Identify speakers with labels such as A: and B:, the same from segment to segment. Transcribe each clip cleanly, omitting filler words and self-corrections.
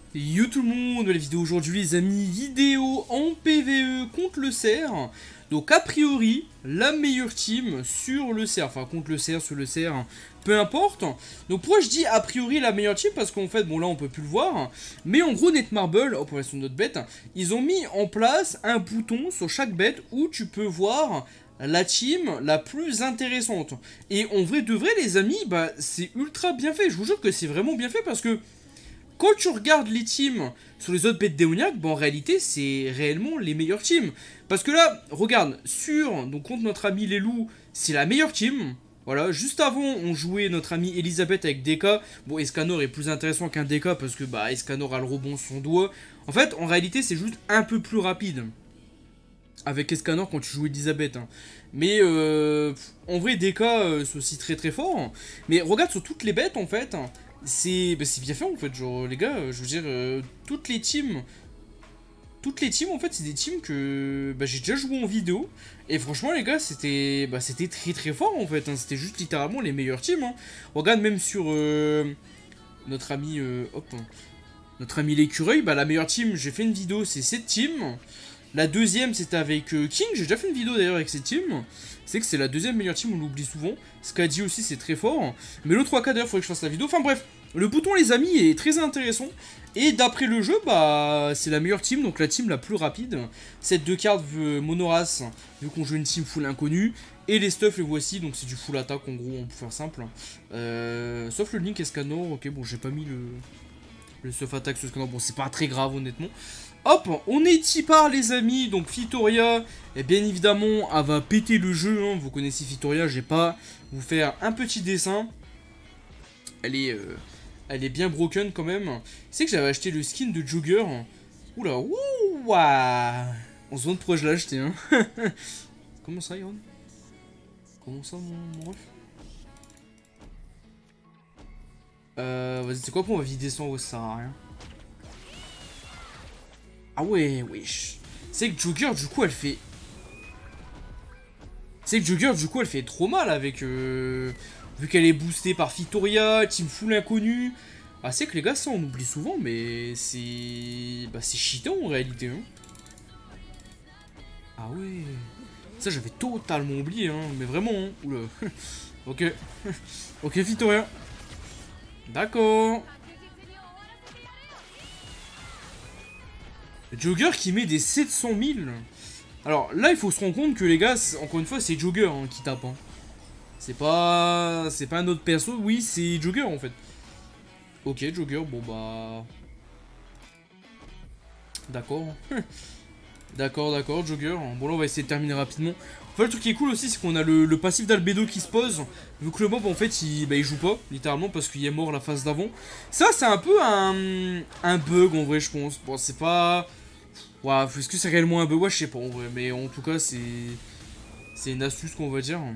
A: Yo tout le monde, la vidéo aujourd'hui les amis, vidéo en PvE contre le cerf. Donc a priori, la meilleure team sur le cerf, enfin contre le cerf, sur le cerf, peu importe. Donc pourquoi je dis a priori la meilleure team? Parce qu'en fait, bon là on peut plus le voir, mais en gros Netmarble, oh pour la notre bête, ils ont mis en place un bouton sur chaque bête où tu peux voir la team la plus intéressante. Et en vrai de vrai les amis, bah c'est ultra bien fait, je vous jure que c'est vraiment bien fait parce que quand tu regardes les teams sur les autres bêtes démoniaques, bah en réalité, c'est réellement les meilleures teams. Parce que là, regarde, donc contre notre ami les loups, c'est la meilleure team. Voilà, juste avant, on jouait notre ami Elisabeth avec DK. Bon, Escanor est plus intéressant qu'un DK parce que bah Escanor a le rebond sur son doigt. En fait, en réalité, c'est juste un peu plus rapide avec Escanor quand tu joues Elisabeth. Hein. Mais en vrai, DK, c'est aussi très très fort. Mais regarde sur toutes les bêtes en fait. C'est bien fait en fait, genre les gars, je veux dire, toutes les teams en fait, c'est des teams que j'ai déjà joué en vidéo. Et franchement les gars, c'était très très fort en fait, hein, c'était juste littéralement les meilleures teams. Hein. Regarde même sur notre ami, notre ami l'écureuil, la meilleure team, j'ai fait une vidéo, c'est cette team. La deuxième, c'était avec King. J'ai déjà fait une vidéo d'ailleurs avec cette team. C'est que c'est la deuxième meilleure team, on l'oublie souvent. Skadi aussi, c'est très fort. Mais le 3K d'ailleurs, faudrait que je fasse la vidéo. Enfin bref, le bouton, les amis, est très intéressant. Et d'après le jeu, c'est la meilleure team, donc la team la plus rapide. Cette deux cartes monorace, vu qu'on joue une team full inconnue. Et les stuffs, les voici, donc c'est du full attaque en gros, on peut faire simple. Sauf le Link Escanor, ok, bon, j'ai pas mis le stuff attaque sur Escanor. Bon, c'est pas très grave, honnêtement. Hop, on est Tipar les amis, donc Fitoria, et bien évidemment, elle va péter le jeu, hein. Vous connaissez Fitoria, j'ai pas vous faire un petit dessin. Elle est bien broken quand même. C'est que j'avais acheté le skin de Jogger. Oula, ouah. On se demande pourquoi je l'ai acheté, hein. Comment ça, Iron? Comment ça, mon ref? Vas-y, c'est quoi pour on va vider son, ça sert à rien. Ah ouais, wesh. C'est que Jogger, du coup, elle fait... elle fait trop mal avec... Vu qu'elle est boostée par Fitoria, team full inconnu. Ah, c'est que les gars, ça, on oublie souvent, mais c'est... c'est cheatant, en réalité, hein. Ah ouais. Ça, j'avais totalement oublié, hein. Mais vraiment, hein. Oula. Ok. Ok, Fitoria. D'accord. Jogger qui met des 700 000. Alors là, il faut se rendre compte que les gars, encore une fois, c'est Jogger hein, qui tape. Hein. C'est pas un autre perso. Oui, c'est Jogger en fait. Ok, Jogger, bon bah... D'accord. D'accord, Jogger. Bon là, on va essayer de terminer rapidement. En fait, le truc qui est cool aussi, c'est qu'on a le passif d'Albedo qui se pose. Vu que le mob, en fait, il joue pas, littéralement, parce qu'il est mort la phase d'avant. Ça, c'est un peu un bug, en vrai, je pense. Bon, c'est pas... Ouais, est-ce que c'est réellement un bug? Ouais, je sais pas, en vrai. Mais en tout cas, c'est une astuce qu'on va dire.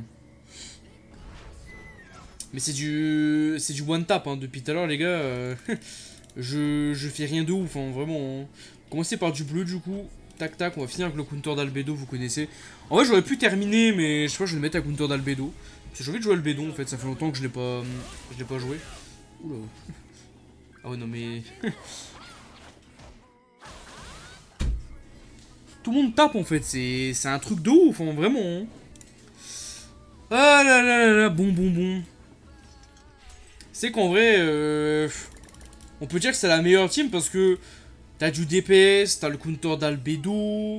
A: Mais c'est du one tap, hein. Depuis tout à l'heure, les gars. Je fais rien de ouf, hein, vraiment. Hein. Commencer par du bleu, du coup. Tac tac, on va finir avec le counter d'Albedo, vous connaissez. En vrai, j'aurais pu terminer, mais je sais pas, je vais le mettre à counter d'Albedo. Parce que j'ai envie de jouer Albedo, en fait, ça fait longtemps que je l'ai pas joué. Oula. Ah ouais, non, mais... Tout le monde tape, en fait, c'est un truc de ouf, hein, vraiment. Hein. Ah là là là là, bon. C'est qu'en vrai, on peut dire que c'est la meilleure team parce que t'as du DPS, t'as le counter d'Albedo...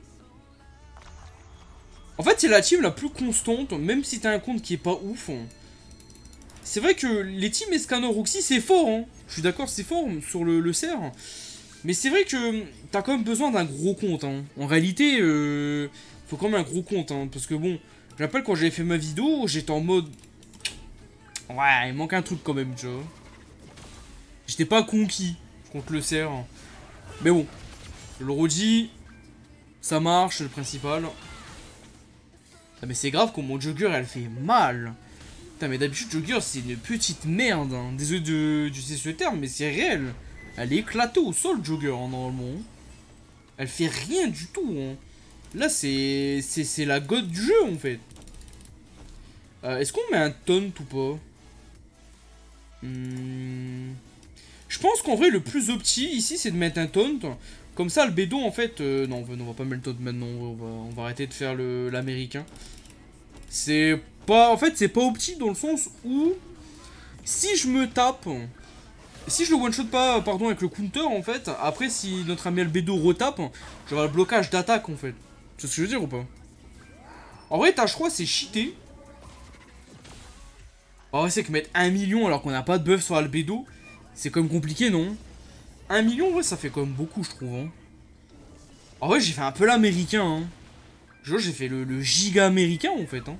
A: En fait, c'est la team la plus constante, même si t'as un compte qui est pas ouf. Hein. C'est vrai que les teams Escanor Roxy, c'est fort. Hein. Je suis d'accord, c'est fort sur le cerf. Mais c'est vrai que t'as quand même besoin d'un gros compte. Hein. En réalité, faut quand même un gros compte. Hein, parce que bon, je rappelle quand j'avais fait ma vidéo, j'étais en mode... Ouais, il manque un truc quand même, tu vois. J'étais pas conquis contre le cerf. Mais bon, je le redis, ça marche, c'est le principal. Ah mais c'est grave comme mon Jogger elle fait mal. Putain mais d'habitude Jogger c'est une petite merde. Hein. Désolé d'utiliser ce terme mais c'est réel. Elle est éclatée au sol Jogger hein, normalement. Elle fait rien du tout. Hein. Là c'est la god du jeu en fait. Est-ce qu'on met un taunt ou pas Je pense qu'en vrai, le plus opti ici, c'est de mettre un taunt. Comme ça, Albedo, en fait... non, on va pas mettre le taunt maintenant. On va arrêter de faire l'américain. C'est pas... En fait, c'est pas opti dans le sens où... Si je me tape... Si je le one-shot pas, pardon, avec le counter, en fait, après, si notre ami Albedo retape, j'aurai le blocage d'attaque, en fait. Tu sais ce que je veux dire ou pas? En vrai, tâche 3, c'est cheaté. En vrai, c'est que mettre 1 million alors qu'on n'a pas de buff sur Albedo, c'est quand même compliqué, non? 1 million, ouais, ça fait quand même beaucoup, je trouve. Hein. En vrai, j'ai fait un peu l'américain. Hein. Genre, j'ai fait le giga américain, en fait. Hein.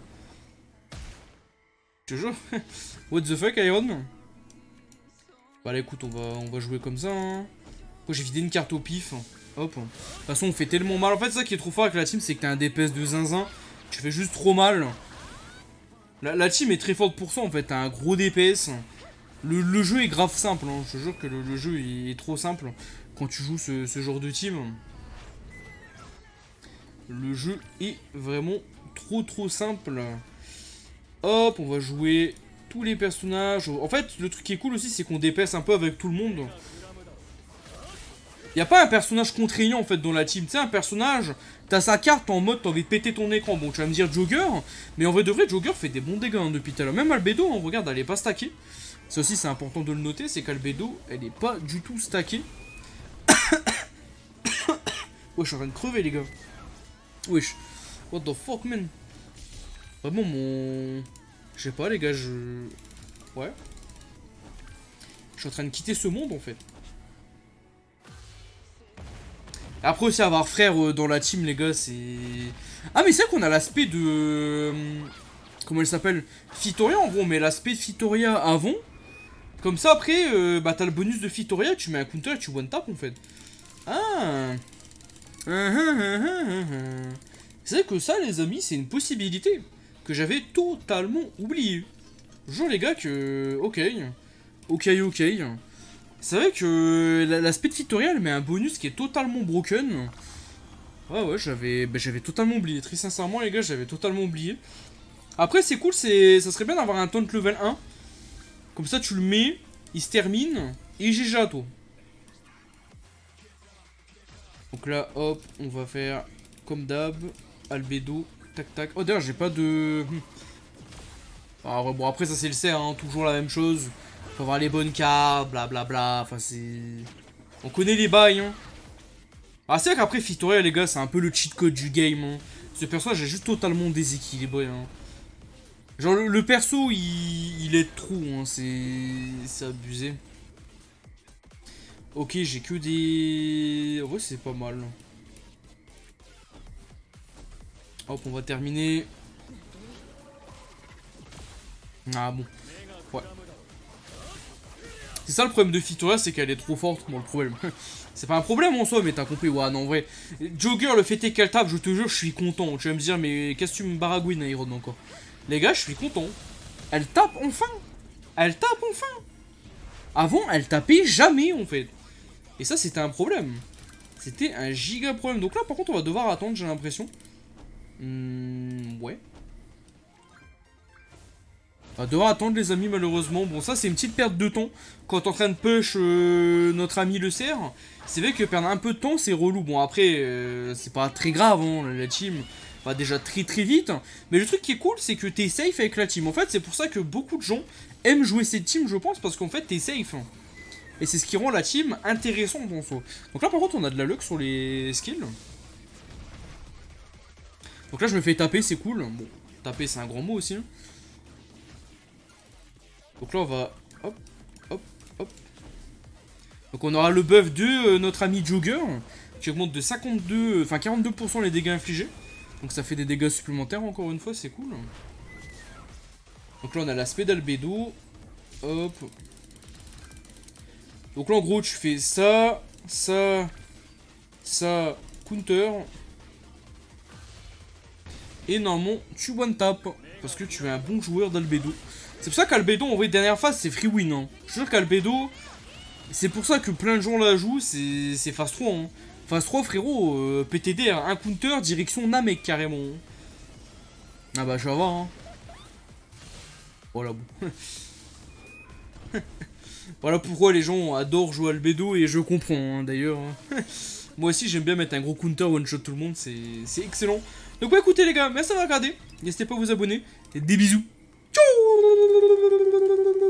A: Je te jure. What the fuck, Iron? Bah là, écoute, on va jouer comme ça. Hein. Moi, j'ai vidé une carte au pif. Hop. De toute façon, on fait tellement mal. En fait, ça qui est trop fort avec la team, c'est que t'as un DPS de zinzin. Tu fais juste trop mal. La team est très forte pour ça, en fait. T'as un gros DPS. Le jeu est grave simple. Hein. Je te jure que le jeu est trop simple quand tu joues ce genre de team. Le jeu est vraiment trop simple. Hop, on va jouer tous les personnages. En fait, le truc qui est cool aussi, c'est qu'on DPS un peu avec tout le monde. Y a pas un personnage contraignant en fait dans la team. Tu sais, un personnage, t'as sa carte en mode t'as envie de péter ton écran. Bon, tu vas me dire Jogger, mais en vrai de vrai, Jogger fait des bons dégâts hein, depuis tout à l'heure. Même Albedo, on regarde, elle est pas stackée. Ça aussi, c'est important de le noter, c'est qu'Albedo, elle est pas du tout stackée. Ouais, je suis en train de crever, les gars. Wesh. What the fuck, man. Vraiment, mon... Je sais pas, les gars, Ouais. Je suis en train de quitter ce monde, en fait. Après aussi avoir frère dans la team les gars c'est... Ah mais c'est vrai qu'on a l'aspect de... Comment elle s'appelle? Fitoria en gros, on met l'aspect de Fitoria avant. Comme ça après, bah t'as le bonus de Fitoria, tu mets un counter et tu one tap en fait. Ah. C'est vrai que ça les amis c'est une possibilité que j'avais totalement oublié. Genre les gars que... Ok. Ok. C'est vrai que l'aspect de Fitoria elle met un bonus qui est totalement broken. Ouais, j'avais totalement oublié. Très sincèrement, les gars, j'avais totalement oublié. Après, c'est cool, ça serait bien d'avoir un taunt level 1. Comme ça, tu le mets, il se termine, et GG à toi. Donc là, hop, on va faire comme d'hab. Albedo, tac tac. Oh, d'ailleurs, j'ai pas de... Ah, bon, après, ça c'est le cerf, hein, toujours la même chose. Faut avoir les bonnes cartes, blablabla. Enfin, c'est... On connaît les bails, hein. Ah, c'est vrai qu'après, Fitoria, les gars, c'est un peu le cheat code du game. Hein. Ce personnage est juste totalement déséquilibré. Hein. Genre, le perso, il est trop. Hein. C'est abusé. Ok, j'ai que des... En vrai, c'est pas mal. Hop, on va terminer. Ah, bon. Ouais. C'est ça le problème de Fitoria, c'est qu'elle est trop forte. Bon, le problème... C'est pas un problème en soi, mais t'as compris. Ouais, non, en vrai. Jogger, le fait est qu'elle tape, je te jure, je suis content. Tu vas me dire, mais qu'est-ce que tu me baragouines, Iron, encore? Les gars, je suis content. Elle tape enfin. Elle tape enfin. Avant, elle tapait jamais, en fait. Et ça, c'était un problème. C'était un giga problème. Donc là, par contre, on va devoir attendre, j'ai l'impression. Ouais. On va devoir attendre, les amis, malheureusement. Bon, ça, c'est une petite perte de temps. Quand t'es en train de push notre ami le cerf. C'est vrai que perdre un peu de temps, c'est relou. Bon, après, c'est pas très grave, hein, la team va déjà très vite. Mais le truc qui est cool, c'est que t'es safe avec la team. En fait, c'est pour ça que beaucoup de gens aiment jouer cette team, je pense, parce qu'en fait, t'es safe. Et c'est ce qui rend la team intéressante en soi. Donc là, par contre, on a de la luck sur les skills. Donc là, je me fais taper, c'est cool. Bon, taper, c'est un grand mot aussi. Hein. Donc là, on va... Hop, hop, hop. Donc on aura le buff de notre ami Jogger, qui augmente de 52... Enfin, 42% les dégâts infligés. Donc ça fait des dégâts supplémentaires, encore une fois, c'est cool. Donc là, on a l'aspect d'Albedo. Hop. Donc là, en gros, tu fais ça, counter. Et normalement, tu one tap. Parce que tu es un bon joueur d'Albedo. C'est pour ça qu'Albedo, en vrai, dernière phase, c'est free win. Hein. Je suis sûr qu'Albedo, c'est pour ça que plein de gens la jouent, c'est phase 3. Hein. Phase 3, frérot, PTD, un counter, direction Namek, carrément. Ah bah, je vais voir. Hein. Voilà, bon. Voilà pourquoi les gens adorent jouer Albedo et je comprends hein, d'ailleurs. Moi aussi j'aime bien mettre un gros counter one shot tout le monde, c'est excellent. Donc ouais écoutez les gars, merci d'avoir regardé, n'hésitez pas à vous abonner et des bisous. Ciao.